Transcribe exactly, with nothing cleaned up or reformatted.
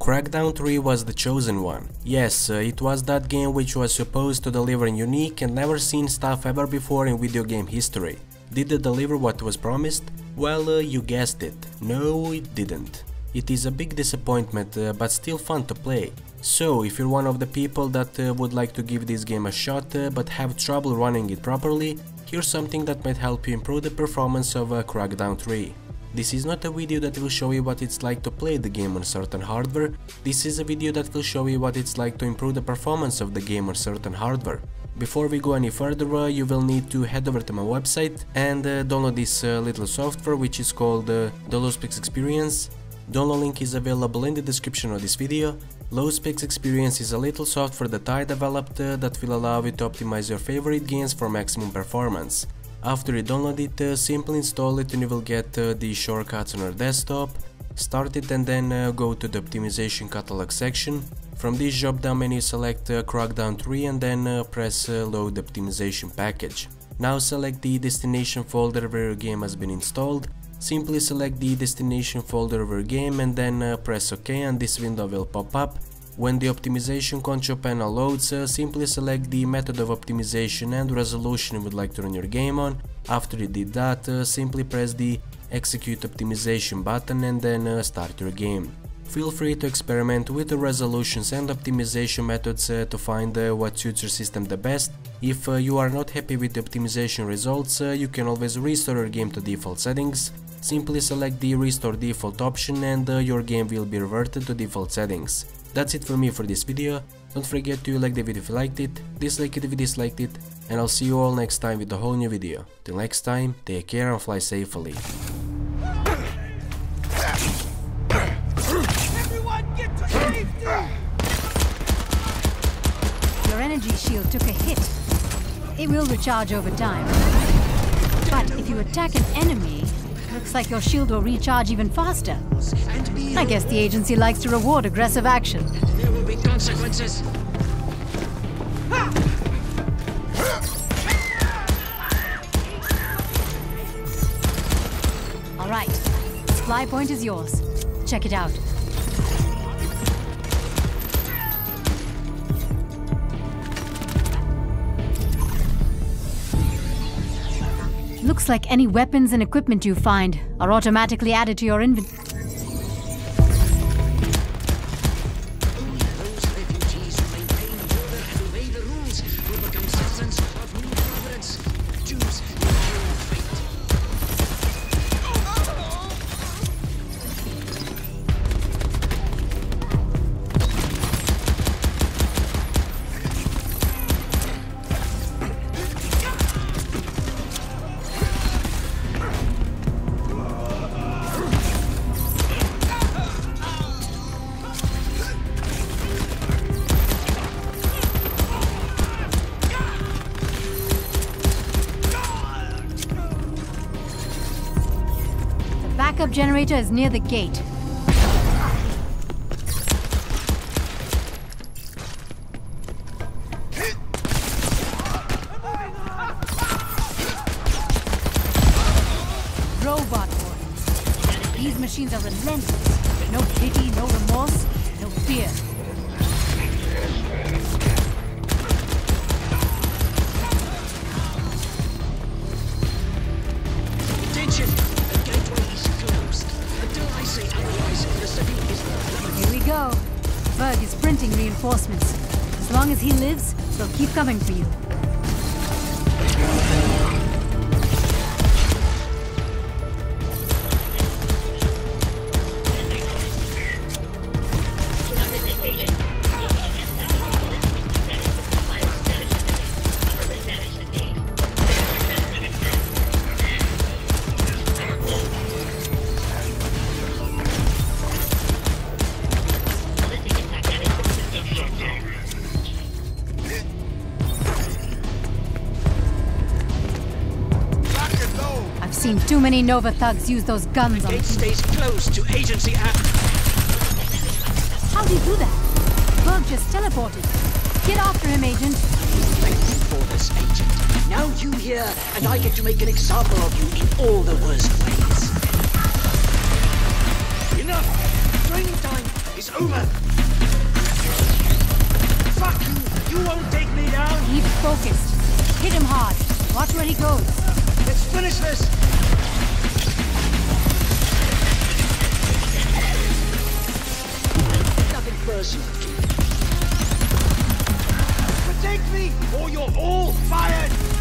Crackdown three was the chosen one. Yes, uh, it was that game which was supposed to deliver unique and never seen stuff ever before in video game history. Did it deliver what was promised? Well, uh, you guessed it. No, it didn't. It is a big disappointment, uh, but still fun to play. So, if you're one of the people that uh, would like to give this game a shot uh, but have trouble running it properly, here's something that might help you improve the performance of uh, Crackdown three. This is not a video that will show you what it's like to play the game on certain hardware, this is a video that will show you what it's like to improve the performance of the game on certain hardware. Before we go any further, uh, you will need to head over to my website and uh, download this uh, little software which is called uh, the LowSpecs Experience. Download link is available in the description of this video. LowSpecs Experience is a little software that I developed uh, that will allow you to optimize your favorite games for maximum performance. After you download it, uh, simply install it and you will get uh, the shortcuts on your desktop. Start it and then uh, go to the optimization catalog section. From this drop down menu select uh, Crackdown three and then uh, press uh, load optimization package. Now select the destination folder where your game has been installed. Simply select the destination folder of your game and then uh, press OK and this window will pop up. When the optimization control panel loads, uh, simply select the method of optimization and resolution you would like to run your game on. After you did that, uh, simply press the execute optimization button and then uh, start your game. Feel free to experiment with the resolutions and optimization methods uh, to find uh, what suits your system the best. If uh, you are not happy with the optimization results, uh, you can always restore your game to default settings. Simply select the restore default option and uh, your game will be reverted to default settings. That's it for me for this video. Don't forget to like the video if you liked it, dislike it if you disliked it, and I'll see you all next time with a whole new video. Till next time, take care and fly safely. Everyone get to safety! Your energy shield took a hit. It will recharge over time. But if you attack an enemy, looks like your shield will recharge even faster. I guess the agency likes to reward aggressive action. There will be consequences. All right, supply point is yours. Check it out. Looks like any weapons and equipment you find are automatically added to your inventory. Those refugees who maintain order and obey the rules will become citizens of new providence. Choose your own fate. Backup generator is near the gate. Robot warriors. These machines are relentless. No pity, no remorse, no fear. Attention! The gateway is closed. Until I say otherwise, the city is not. Here we go. Berg is printing reinforcements. As long as he lives, they'll keep coming for you. Seen too many Nova thugs use those guns on Gate people. stays closed to agency app. How'd he do that? Berg just teleported. Get after him, Agent. Thank you for this, Agent. Now you here, and I get to make an example of you in all the worst ways. Enough! Training time is is over. Fuck you! You won't take me down! Keep focused. Hit him hard. Watch where he goes. Let's finish this! Nothing personal, kid. Protect me, or you're all fired!